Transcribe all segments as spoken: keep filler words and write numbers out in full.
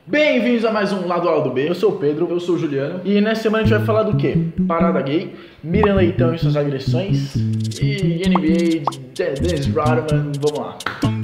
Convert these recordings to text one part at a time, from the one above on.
Bem-vindos a mais um Lado A do B. Eu sou o Pedro, eu sou o Juliano. E nessa semana a gente vai falar do quê? Parada gay, Miriam Leitão e suas agressões e N B A, Dennis Rodman, vamos lá.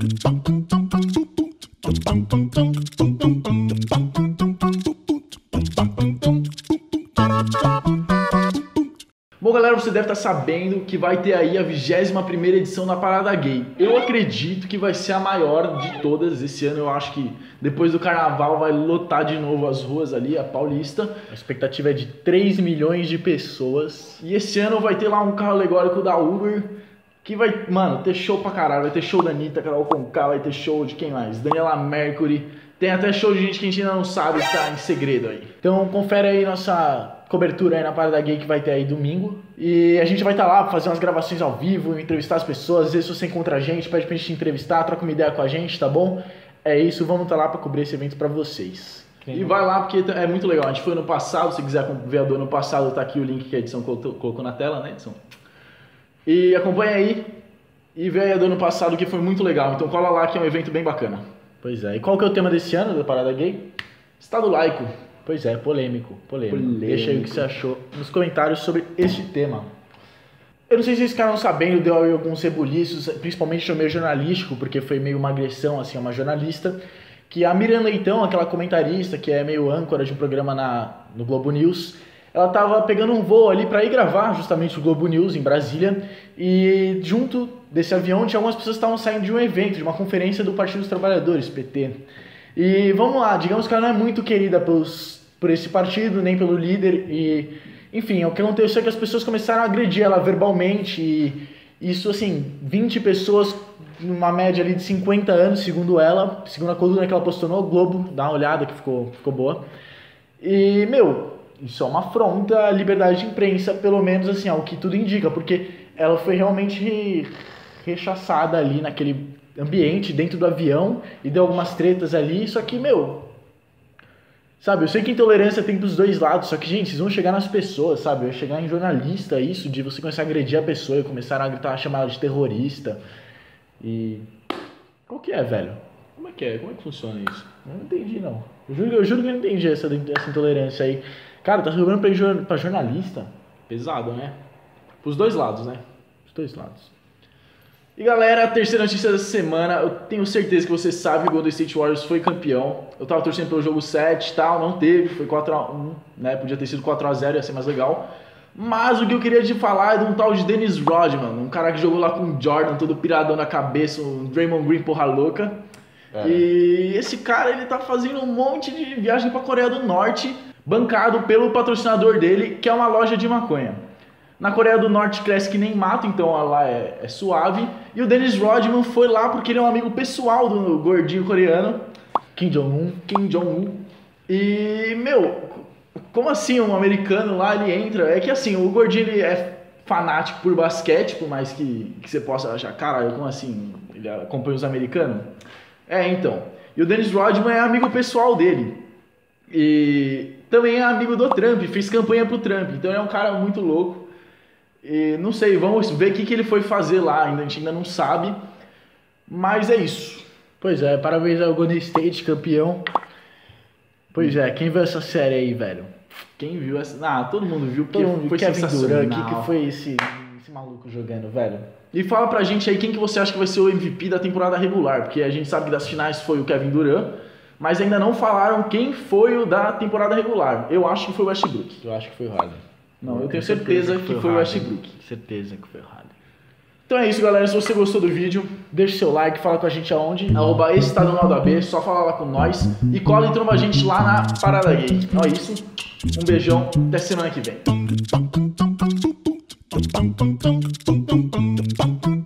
Bom, galera, você deve estar sabendo que vai ter aí a vigésima primeira edição da Parada Gay. Eu acredito que vai ser a maior de todas. Esse ano eu acho que depois do carnaval vai lotar de novo as ruas ali, a Paulista. A expectativa é de três milhões de pessoas. E esse ano vai ter lá um carro alegórico da Uber que vai, mano, ter show pra caralho. Vai ter show da Anitta, Carol Conká, vai ter show de quem mais? Daniela Mercury. Tem até show de gente que a gente ainda não sabe, tá em segredo aí. Então confere aí nossa cobertura aí na Parada Gay que vai ter aí domingo. E a gente vai estar lá pra fazer umas gravações ao vivo, entrevistar as pessoas. Às vezes se você encontra a gente, pede pra gente entrevistar, troca uma ideia com a gente, tá bom? É isso, vamos estar lá pra cobrir esse evento pra vocês. Quem e vai lá porque é muito legal. A gente foi ano passado, se quiser ver a do ano passado, tá aqui o link que a edição colocou na tela, né, edição? E acompanha aí e vê aí a do ano passado que foi muito legal. Então cola lá que é um evento bem bacana. Pois é. E qual que é o tema desse ano da Parada Gay? Estado laico. Pois é, polêmico, polêmico. polêmico. Deixa aí o que você achou nos comentários sobre este tema. Eu não sei se vocês ficaram sabendo, deu aí alguns rebuliços, principalmente no meio jornalístico, porque foi meio uma agressão assim, a uma jornalista, que a Miriam Leitão, aquela comentarista que é meio âncora de um programa na, no Globo News, ela tava pegando um voo ali para ir gravar justamente o Globo News em Brasília, e junto desse avião tinha algumas pessoas que estavam saindo de um evento, de uma conferência do Partido dos Trabalhadores, P T. E vamos lá, digamos que ela não é muito querida pelos, por esse partido, nem pelo líder, e enfim, o que aconteceu é que as pessoas começaram a agredir ela verbalmente, e isso assim, vinte pessoas, numa média ali de cinquenta anos, segundo ela, segundo a coluna que ela postou no Globo, dá uma olhada que ficou, ficou boa. E, meu, isso é uma afronta à liberdade de imprensa, pelo menos assim, ao que tudo indica, porque ela foi realmente rechaçada ali naquele ambiente, dentro do avião, e deu algumas tretas ali, só que, meu, sabe, eu sei que intolerância tem dos dois lados, só que, gente, vocês vão chegar nas pessoas, sabe, vai chegar em jornalista, isso, de você começar a agredir a pessoa e começar a gritar, chamar ela de terrorista, e... qual que é, velho? Como é que é? Como é que funciona isso? Eu não entendi, não. Eu juro, eu juro que eu não entendi essa, essa intolerância aí. Cara, tá sobrando pra, pra jornalista? Pesado, né? Pros dois lados, né? Os dois lados. E galera, a terceira notícia dessa semana, eu tenho certeza que você sabe que o Golden State Warriors foi campeão. Eu tava torcendo pelo jogo sete e tal, não teve, foi quatro a um, né? Podia ter sido quatro a zero, ia ser mais legal. Mas o que eu queria te falar é de um tal de Dennis Rodman, um cara que jogou lá com o Jordan, todo piradão na cabeça, um Draymond Green porra louca. É. E esse cara, ele tá fazendo um monte de viagem pra Coreia do Norte, bancado pelo patrocinador dele, que é uma loja de maconha. Na Coreia do Norte cresce que nem mato, então lá é, é suave. E o Dennis Rodman foi lá porque ele é um amigo pessoal do gordinho coreano, Kim Jong-un. Kim Jong-un. E, meu, como assim um americano lá, ele entra? É que assim, o gordinho ele é fanático por basquete, por mais que, que você possa achar, caralho, como assim? Ele acompanha os americanos? É, então. E o Dennis Rodman é amigo pessoal dele. E também é amigo do Trump, fez campanha pro Trump. Então ele é um cara muito louco. E não sei, vamos ver o que, que ele foi fazer lá, ainda, a gente ainda não sabe, mas é isso. Pois é, parabéns ao Golden State, campeão. Pois é, quem viu essa série aí, velho? Quem viu essa? Ah, todo mundo viu, porque todo mundo foi Kevin sensacional. Durant, o que, que foi esse, esse maluco jogando, velho? E fala pra gente aí quem que você acha que vai ser o M V P da temporada regular, porque a gente sabe que das finais foi o Kevin Durant, mas ainda não falaram quem foi o da temporada regular. Eu acho que foi o Westbrook. Eu acho que foi o Harden. Não, eu tenho certeza, certeza que, que foi o Westbrook. Certeza que foi o Harden. Então é isso, galera. Se você gostou do vídeo, deixa seu like, fala com a gente aonde. Arroba esse tá no Lado A B, só fala lá com nós. E cola e tromba a gente lá na Parada Gay. Então é isso. Um beijão, até semana que vem.